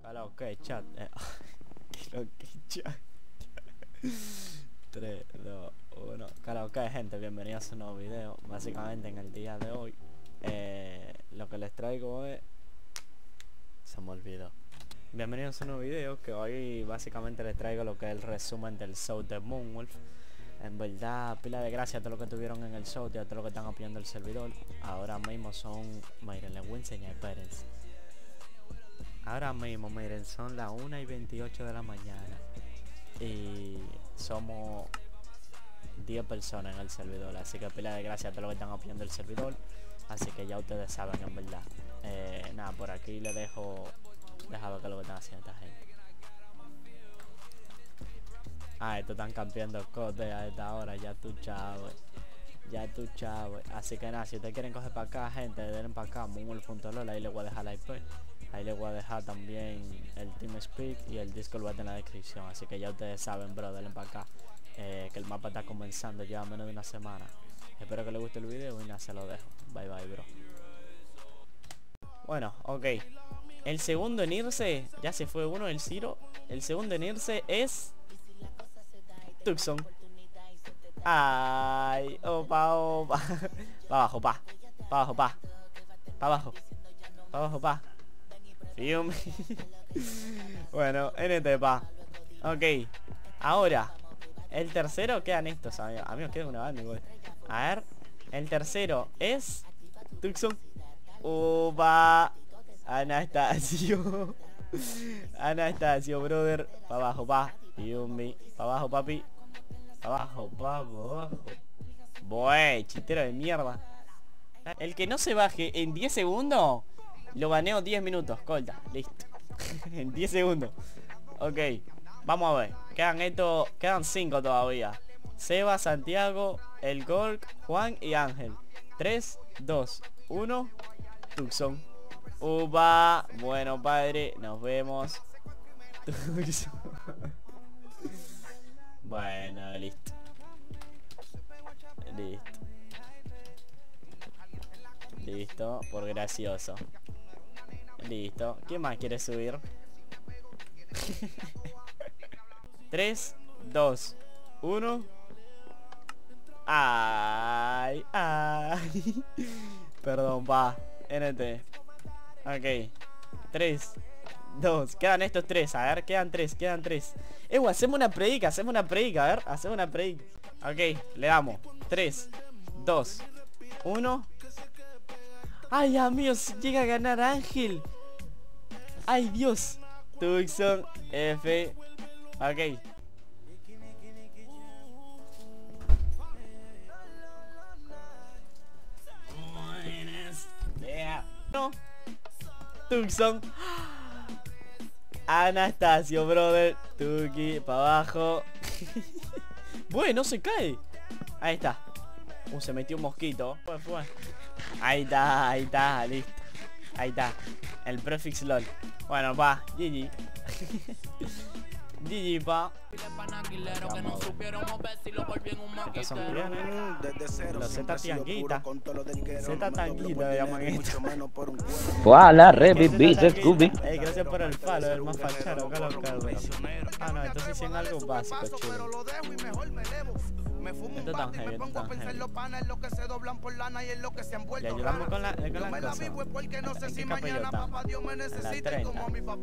Claro, ok, chat. Lo que chat. 3, 2, 1. Claro, ok, gente, bienvenidos a un nuevo video. Básicamente en el día de hoy lo que les traigo es... Se me olvidó. Bienvenidos a un nuevo video, que hoy básicamente les traigo lo que es el resumen del show de Moonwolf. En verdad, pila de gracias a todos los que tuvieron en el show y a todos los que están apoyando el servidor. Ahora mismo son... Miren, les voy a enseñar, espérense. Ahora mismo, miren, son las 1:28 de la mañana. Y somos 10 personas en el servidor. Así que pila de gracias a todos los que están apoyando el servidor. Así que ya ustedes saben, en verdad. Nada, por aquí les dejo... Deja ver qué es lo que están haciendo esta gente. Estos están campeando cote a esta hora. Ya tú, chavo. Ya tú, chavo. Así que nada, si ustedes quieren coger para acá, gente, denle para acá, moonwolf.lol. Ahí les voy a dejar la IP. Ahí les voy a dejar también el TeamSpeak y el Discord va a tener en la descripción. Así que ya ustedes saben, bro, denle para acá. Que el mapa está comenzando ya menos de una semana. Espero que les guste el video y nada, se lo dejo. Bye bye, bro. Bueno, ok. El segundo en irse, ya se fue uno, el Ciro. El segundo en irse es... Tucson. Ay, opa, opa. Pa' abajo, pa. Pa' abajo, pa. Pa' abajo. Pa' abajo, pa. Fium. Bueno, NT, pa. Ok. Ahora, el tercero, quedan estos, amigos. Amigos, queda una banda igual. A ver, el tercero es... Tucson. Opa. Anastasio. Anastasio, brother. Pa' abajo, pa. Fiumi. Pa' abajo, papi. Pa' abajo, pa' abajo. Buey, chitero de mierda. El que no se baje en 10 segundos, lo baneo 10 minutos. Colta, listo. En 10 segundos. Ok, vamos a ver. Quedan 5 todavía. Seba, Santiago, El Gork, Juan y Ángel. 3, 2, 1. Tucson. Upa. Bueno, padre, nos vemos. Tucson. Bueno, listo. Listo. Listo, por gracioso. Listo. ¿Quién más quiere subir? 3, 2, 1. Ay, ay. Perdón, pa. NT. Ok. 3, 2. Quedan estos 3. A ver, quedan 3. Hacemos una predica. A ver, hacemos una predica. Ok, le damos. 3, 2, 1. Ay, amigos, llega a ganar Ángel. Ay, Dios. Tucson F. Ok. No. Tucson. Anastasio, brother. Tuki, para abajo. Bueno, se cae. Ahí está. Se metió un mosquito. Fue. Ahí está, listo. Ahí está. El prefix LOL. Bueno, pa, GG. GG, pa. Estos son clones. Los Z tianguita. Z tanguita le llaman esto. Hola, reviviste Scooby. Gracias por el follow, el más fachero. No, entonces hicieron algo básico, chido. Esto tan heavy, Le ayudamos con la cosa. ¿En qué capillo estamos? En la 30.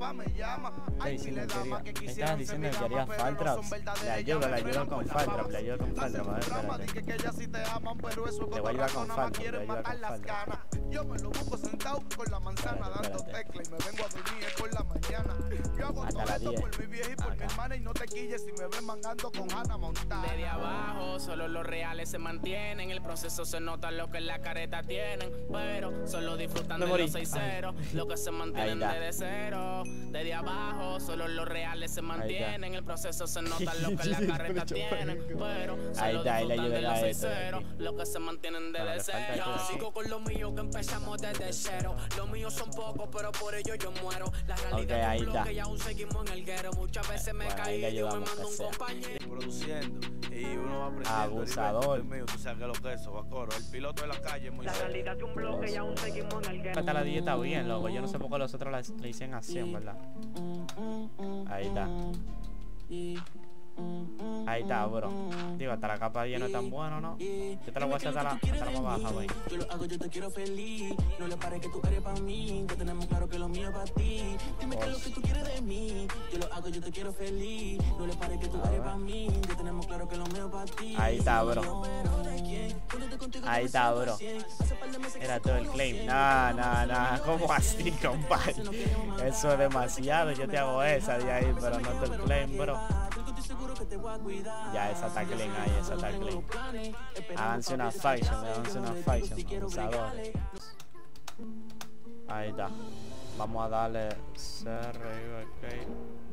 Estás diciendo que querías Faltraps. Le ayudo con Faltraps. A ver, espérate. Le voy a ayudar con Faltraps. Yo me lo busco sentado con la manzana dando tecla y me vengo a dormir por la mañana. Yo hago todo esto por mi vieja y por mi hermana y no te quilles si me ven mangando con Hannah Montana. Desde abajo solo los reales se mantienen, el proceso se nota lo que en la careta tienen, pero solo disfrutan de los 6-0, lo que se mantienen desde cero. Desde abajo solo los reales se mantienen, el proceso se nota lo que en la careta tienen, pero solo disfrutan de los 6-0, lo que se mantienen desde cero. Yo sigo con lo mío que empezamos desde cero. Los míos son pocos, pero por ello yo muero. La realidad es que aún seguimos en el guero. Muchas veces me caí y yo me mando un compañero. Produciendo. Y uno va aprendiendo. Abusador. Dios mío, tú sabes que lo que es eso, Bacoro. El piloto de la calle es muy serio. realidad de un bloque y aún seguimos en el game. Está la dieta bien, loco. Yo no sé por qué los otros le dicen así, en verdad. Ahí está. Ahí está, bro. Digo, hasta la capa ya no es tan bueno, ¿no? Yo te la voy a echar hasta la más baja, güey. Yo lo hago, yo te quiero feliz. No le pares que tú eres para mí. Ya tenemos claro que lo mío es para ti. Dime qué es lo que tú quieres de mí. Yo lo hago, yo te quiero feliz. No le pares que tú eres para mí. Ya tenemos claro que lo mío es para ti. Ahí está, bro. Ahí está, bro. Era todo el claim. Nah. ¿Cómo así, compadre? Eso es demasiado. Yo te hago esa de ahí, pero no todo el claim, bro. Ya, esa está clean ahí, esa está clean. Háganse una faction, abusadores. Ahí está. Vamos a darle CR, ok.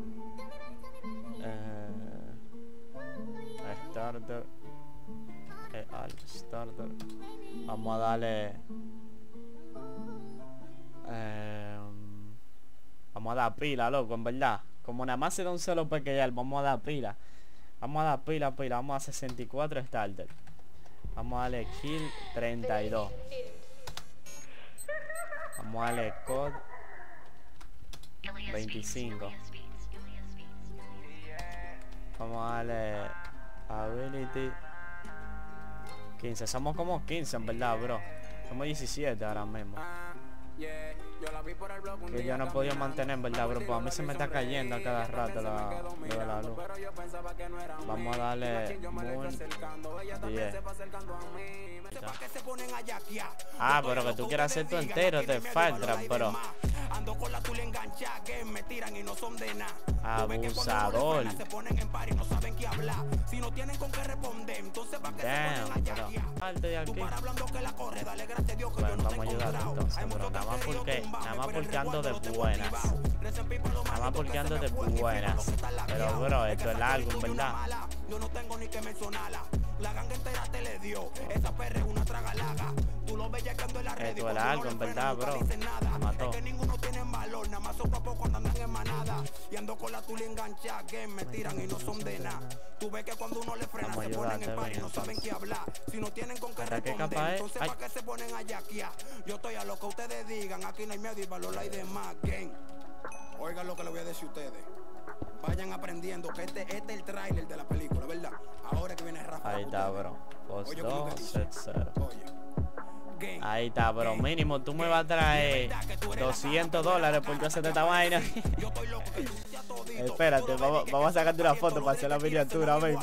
Starter. Alt starter. Vamos a darle. Vamos a dar pila, loco, en verdad. Como nada más se da un solo pequeñal, vamos a dar pila. Vamos a dar pila. Vamos a 64 starter. Vamos a darle kill 32. Vamos a darle code 25. Vamos a darle ability 15. Somos como 15 en verdad, bro. Somos 17 ahora mismo. Que yo no he podido mantener, en verdad, bro. Pues a mí se me está cayendo a cada rato lo de la luz. Vamos a darle Moon 10. Ah, pero que tú quieras hacer tu entero, te falta, bro. Abusador. Damn, bro. Salte de aquí. Bueno, vamos a ayudarte entonces, bro. Nada más porque ando de buenas. Pero, bro, esto es largo, en verdad. Yo no tengo ni que mencionarla. La ganga entera te le dio. Esa perra es una tragalaga. Tú lo ves llegando en la red. Esto es largo, en verdad, bro. Me mató. Es que ninguno tiene valor. Nada más son papos cuando andan en manada. Y ando con la tula enganchada. Que me tiran y no son de nada. Tú ves que cuando uno le frena se ponen en par y no saben qué hablar. Si no tienen con qué responder, entonces ¿para qué se ponen a yaquear? Yo estoy a lo que ustedes digan. Aquí no hay miedo y valor hay de más. Oigan lo que le voy a decir a ustedes. Vayan aprendiendo que este es el tráiler de la película, ¿verdad? Ahora que viene Rafa. Ahí está, bro. Post 2, set 0. Ahí está, bro. Mínimo tú me vas a traer $200 por yo hacerte esta vaina. Espérate, vamos a sacarte una foto para hacer la miniatura. Ven.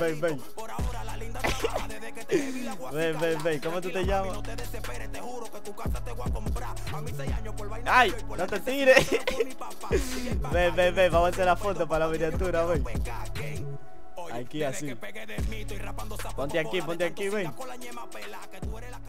Ven. ¿Cómo tú te llamas? ¡Ay! ¡No te tires! Ven. Vamos a hacer la foto para la miniatura, ven. Aquí así. Ponte aquí, ven.